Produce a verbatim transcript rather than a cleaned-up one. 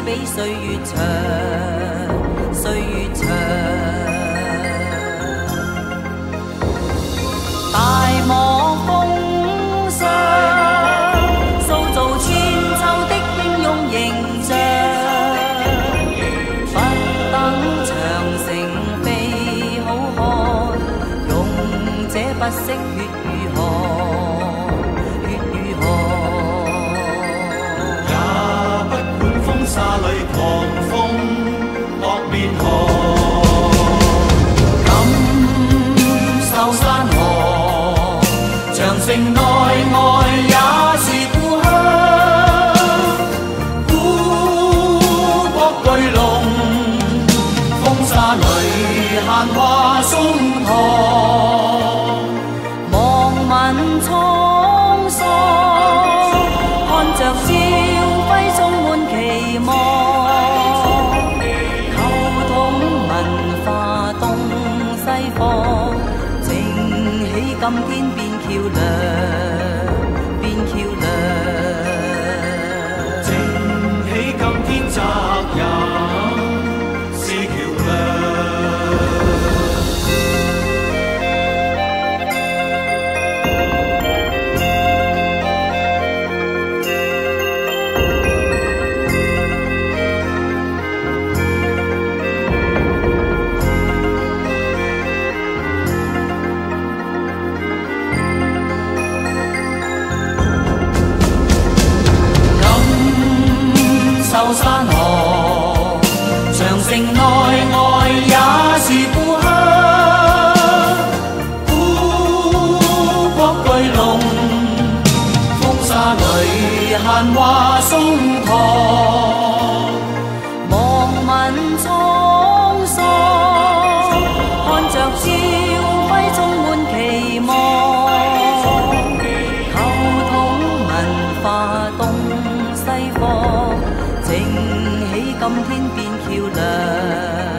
比歲月長，歲月長。大漠風霜，塑造千秋的英勇形象。不等長城被好漢，勇者不惜血與汗，血與汗。 也不管風沙裏狂風惡面寒。長城內外也是故鄉，故國巨龍，風沙裏閒話鬆堂， 望問滄桑，看着朝暉充滿期望，溝通文化東西方，正起今天變橋梁，變橋梁， 正起今天責任是橋梁。受山河，長城內外也是故鄉，故國巨龍，風沙裏閒話鬆堂， 望問滄桑，看着朝暉充滿期望，溝通文化東西方，正起今天變橋梁。